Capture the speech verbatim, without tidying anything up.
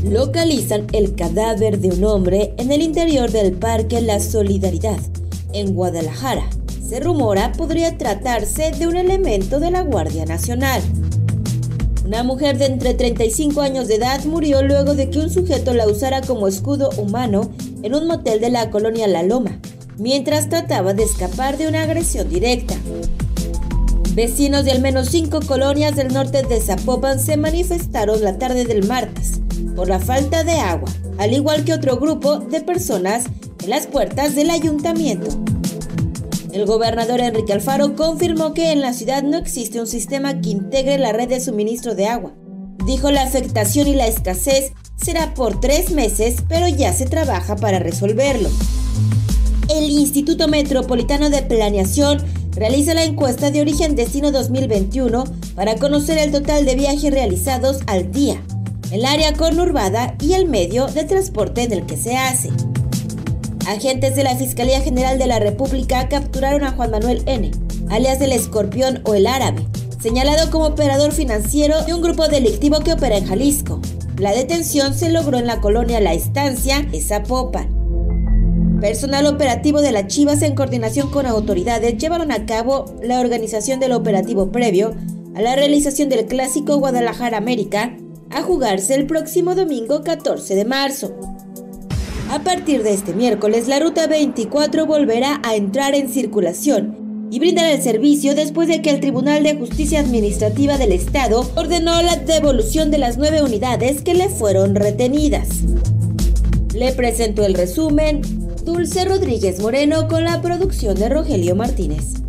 Localizan el cadáver de un hombre en el interior del Parque La Solidaridad, en Guadalajara. Se rumora podría tratarse de un elemento de la Guardia Nacional. Una mujer de entre treinta y cinco años de edad murió luego de que un sujeto la usara como escudo humano en un motel de la colonia La Loma, mientras trataba de escapar de una agresión directa. Vecinos de al menos cinco colonias del norte de Zapopan se manifestaron la tarde del martes por la falta de agua, al igual que otro grupo de personas en las puertas del ayuntamiento. El gobernador Enrique Alfaro confirmó que en la ciudad no existe un sistema que integre la red de suministro de agua. Dijo la afectación y la escasez será por tres meses, pero ya se trabaja para resolverlo. El Instituto Metropolitano de Planeación realiza la encuesta de Origen-Destino dos mil veintiuno para conocer el total de viajes realizados al día, el área conurbada y el medio de transporte en el que se hace. Agentes de la Fiscalía General de la República capturaron a Juan Manuel N., alias el Escorpión o el Árabe, señalado como operador financiero de un grupo delictivo que opera en Jalisco. La detención se logró en la colonia La Estancia de Zapopan. Personal operativo de las Chivas, en coordinación con autoridades, llevaron a cabo la organización del operativo previo a la realización del clásico Guadalajara América, a jugarse el próximo domingo catorce de marzo. A partir de este miércoles, la Ruta veinticuatro volverá a entrar en circulación y brindará el servicio después de que el Tribunal de Justicia Administrativa del Estado ordenó la devolución de las nueve unidades que le fueron retenidas. Le presentó el resumen Dulce Rodríguez Moreno, con la producción de Rogelio Martínez.